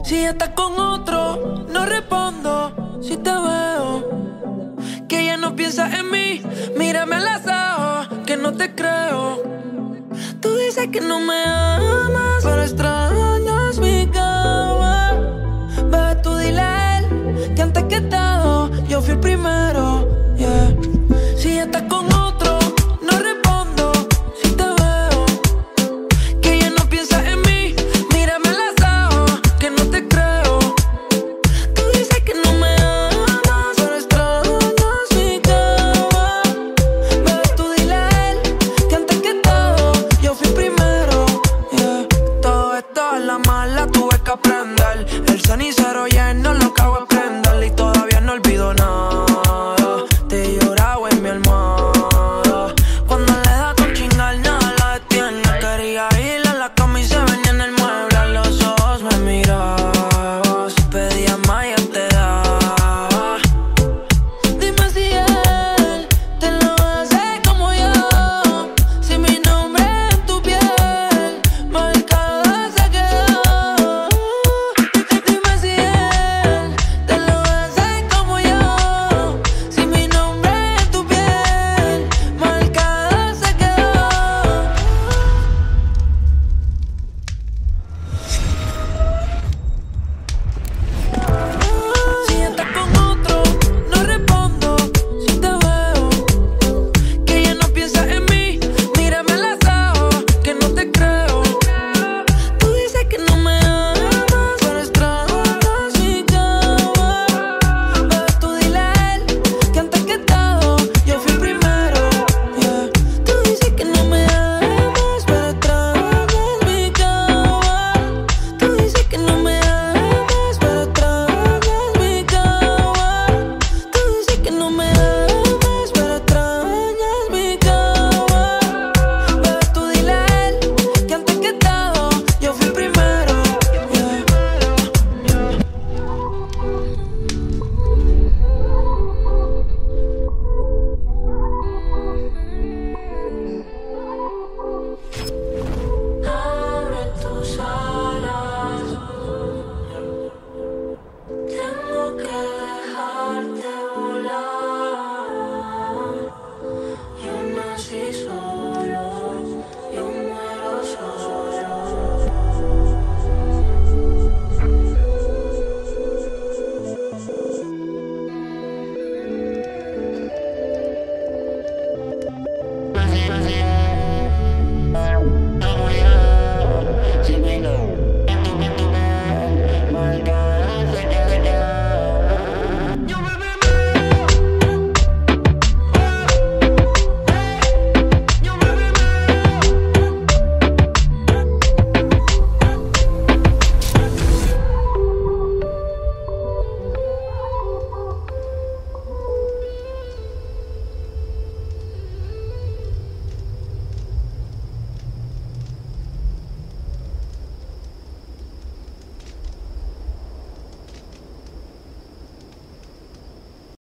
Si estás con otro, no respondo. Si te veo, que ya no piensas en mí. Mírame a los ojos, que no te creo. Tú dices que no me amas, pero extrañas mi cama. Bebé, tú dile a él que antes que todo yo fui el primero.